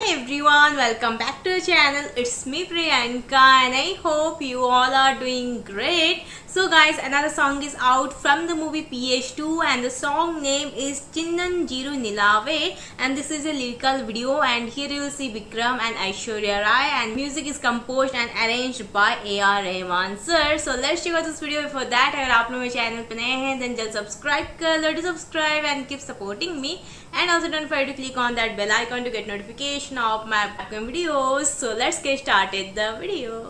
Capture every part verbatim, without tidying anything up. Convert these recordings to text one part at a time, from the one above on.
everyone, welcome back to the channel. It's me Priyanka and I hope you all are doing great. So guys, another song is out from the movie P H two and the song name is Chinnan Jiru Nilave, and this is a lyrical video, and here you will see Vikram and Aishwarya Rai, and music is composed and arranged by A R Rahman sir. So let's check out this video. Before that, अगर आप लोग मेरे channel पे नए हैं then just subscribe कर लो, subscribe and keep supporting me, and also don't forget to click on that bell icon to get notification of my upcoming videos. So let's get started the video.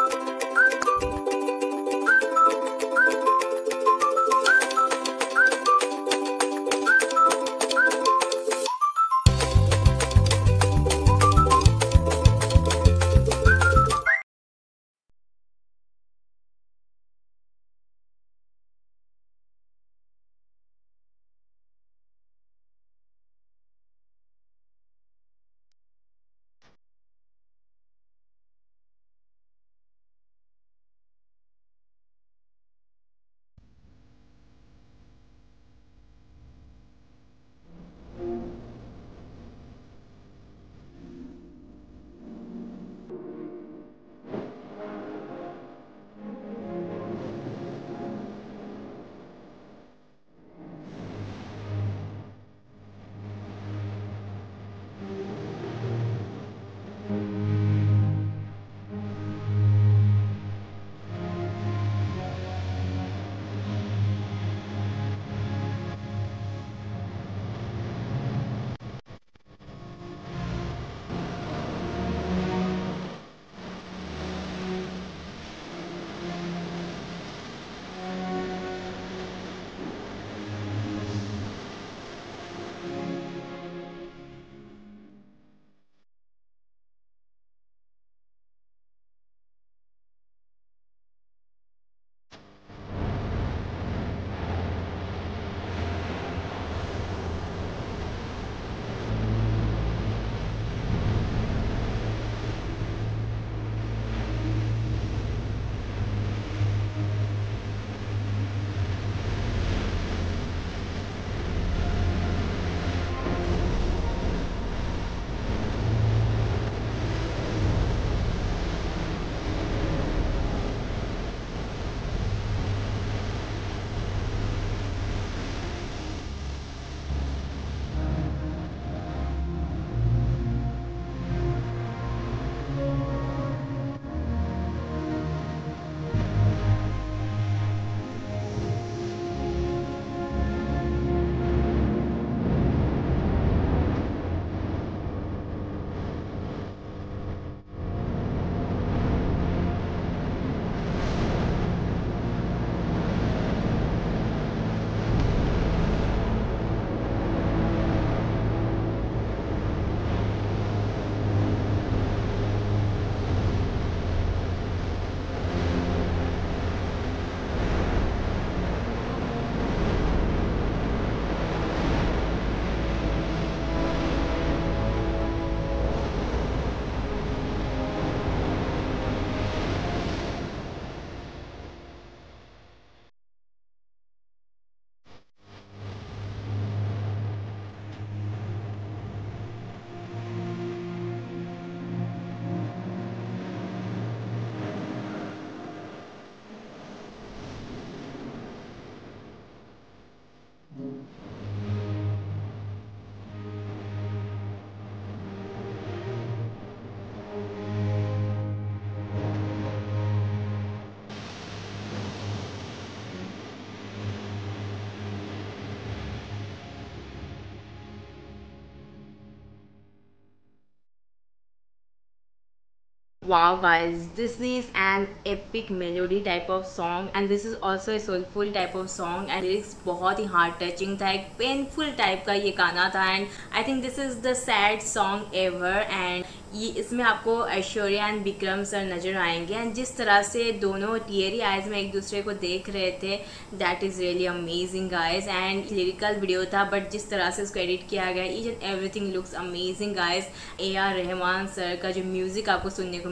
Wow guys, this is an epic melody type of song and this is also a soulful type of song, and lyrics बहुत ही heart touching था, एक painful type का ये गाना था, and I think this is the sad song ever. and ये इसमें आपको ऐश्वर्या एंड विक्रम सर नज़र आएंगे, एंड जिस तरह से दोनों टीयरी आइज में एक दूसरे को देख रहे थे, that is really amazing guys. And lyrical video था बट जिस तरह से उसको एडिट किया गया, each and everything looks amazing guys. A R Rahman sir का जो म्यूज़िक आपको सुनने को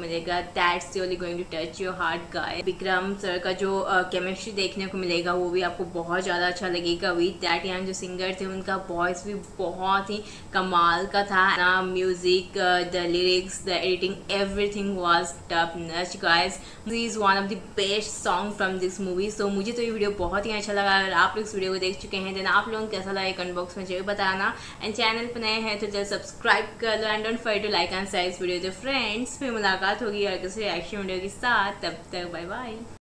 मिलेगा, that's really going to touch your heart guys. Vikram sir का जो केमिस्ट्री uh, देखने को मिलेगा वो भी आपको बहुत ज़्यादा अच्छा लगेगा। विद दैट यहाँ जो सिंगर थे उनका वॉइस भी बहुत ही कमाल का था ना, music, the lyrics, the editing, everything was top notch guys. This is one of the best song from this movie. So मुझे तो ये वीडियो बहुत ही अच्छा लगा। अगर आप लोग इस वीडियो को देख चुके हैं देन आप लोगों को कैसा लगा कमेंट बॉक्स में जरूर बताना। एंड चैनल पर नए हैं तो जल्द सब्सक्राइब कर लो and don't forget to like and share इस वीडियो। तो फ्रेंड्स फिर मुलाकात होगी और किसी रिएक्शन वीडियो के साथ, तब तक बाय बाय।